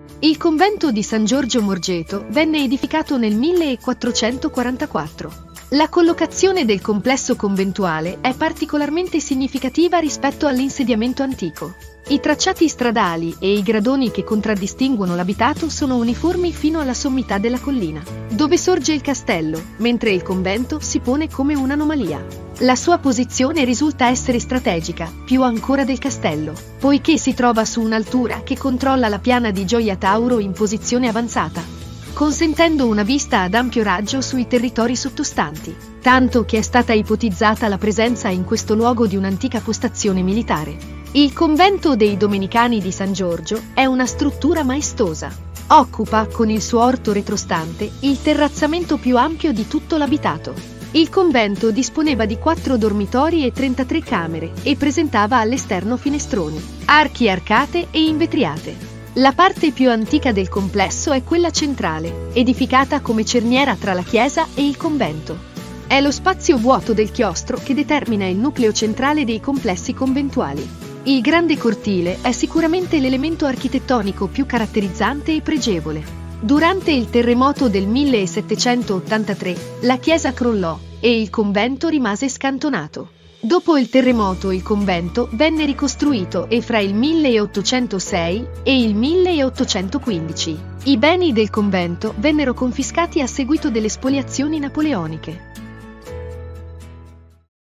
Il convento di San Giorgio Morgeto venne edificato nel 1444. La collocazione del complesso conventuale è particolarmente significativa rispetto all'insediamento antico. I tracciati stradali e i gradoni che contraddistinguono l'abitato sono uniformi fino alla sommità della collina, dove sorge il castello, mentre il convento si pone come un'anomalia. La sua posizione risulta essere strategica, più ancora del castello, poiché si trova su un'altura che controlla la piana di Gioia Tauro in posizione avanzata, consentendo una vista ad ampio raggio sui territori sottostanti, tanto che è stata ipotizzata la presenza in questo luogo di un'antica postazione militare. Il convento dei Domenicani di San Giorgio è una struttura maestosa. Occupa, con il suo orto retrostante, il terrazzamento più ampio di tutto l'abitato. Il convento disponeva di 4 dormitori e 33 camere e presentava all'esterno finestroni, archi arcate e invetriate. La parte più antica del complesso è quella centrale, edificata come cerniera tra la chiesa e il convento. È lo spazio vuoto del chiostro che determina il nucleo centrale dei complessi conventuali. Il grande cortile è sicuramente l'elemento architettonico più caratterizzante e pregevole. Durante il terremoto del 1783, la chiesa crollò e il convento rimase scantonato. Dopo il terremoto il convento venne ricostruito e fra il 1806 e il 1815 i beni del convento vennero confiscati a seguito delle spoliazioni napoleoniche.